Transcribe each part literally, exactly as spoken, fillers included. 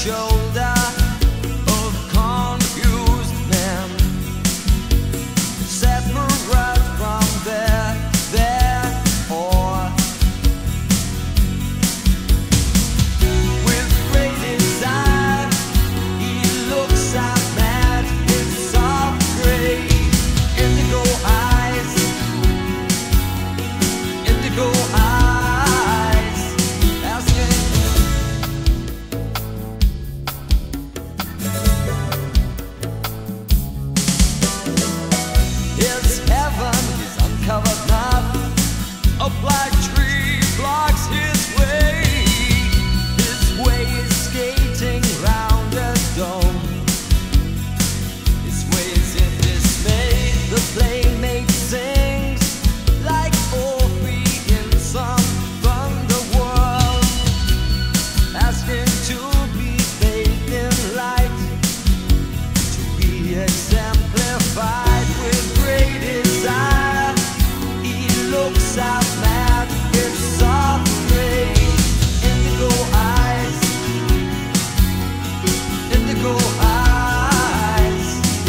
shoulder of confused men, separate from their, their awe. With great desire, he looks at mad in soft gray, indigo eyes, indigo eyes, asking. His heaven is uncovered map, a black tree blocks his way. His way is skating round a dome. His way is in dismay. The playmate sings like Orphe in some thunder world, asking to be bathed in light, to be exemplified. With great desire, he looks out mad in soft gray, indigo eyes, indigo eyes.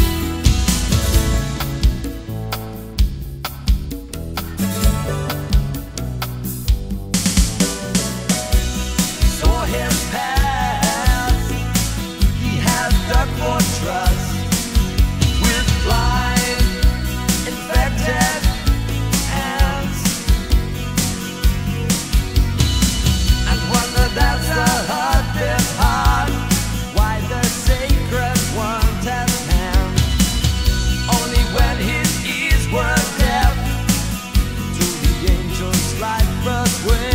Saw him pass, he has dug for trust. With blind, infected hands, and wonder that's the hurt heart, why the sacred weren't at hand. Only when his ears were deaf to the angel's light first wave.